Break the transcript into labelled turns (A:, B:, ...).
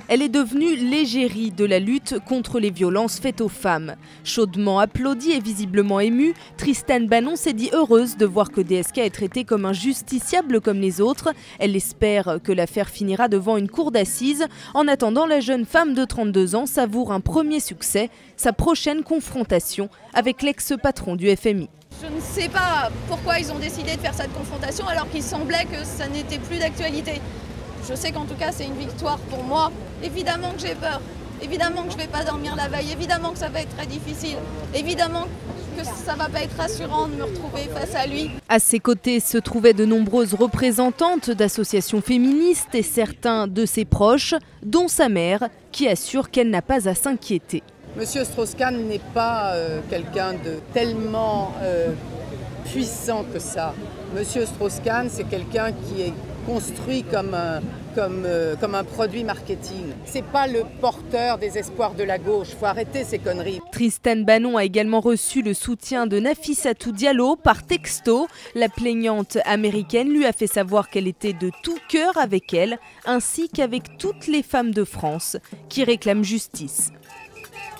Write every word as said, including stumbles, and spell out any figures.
A: Elle est devenue l'égérie de la lutte contre les violences faites aux femmes. Chaudement applaudie et visiblement émue, Tristane Banon s'est dit heureuse de voir que D S K est traité comme un justiciable comme les autres. Elle espère que l'affaire finira devant une cour d'assises. En attendant, la jeune femme de trente-deux ans savoure un premier succès, sa prochaine confrontation avec l'ex-patron du F M I.
B: Je ne sais pas pourquoi ils ont décidé de faire cette confrontation alors qu'il semblait que ça n'était plus d'actualité. Je sais qu'en tout cas c'est une victoire pour moi. Évidemment que j'ai peur, évidemment que je ne vais pas dormir la veille, évidemment que ça va être très difficile, évidemment que ça ne va pas être rassurant de me retrouver face à lui.
A: À ses côtés se trouvaient de nombreuses représentantes d'associations féministes et certains de ses proches, dont sa mère, qui assure qu'elle n'a pas à s'inquiéter.
C: Monsieur Strauss-Kahn n'est pas euh, quelqu'un de tellement euh, puissant que ça. Monsieur Strauss-Kahn, c'est quelqu'un qui est construit comme un, comme, euh, comme un produit marketing. C'est pas le porteur des espoirs de la gauche. Faut arrêter ces conneries.
A: Tristane Banon a également reçu le soutien de Nafissatou Diallo par texto. La plaignante américaine lui a fait savoir qu'elle était de tout cœur avec elle, ainsi qu'avec toutes les femmes de France qui réclament justice.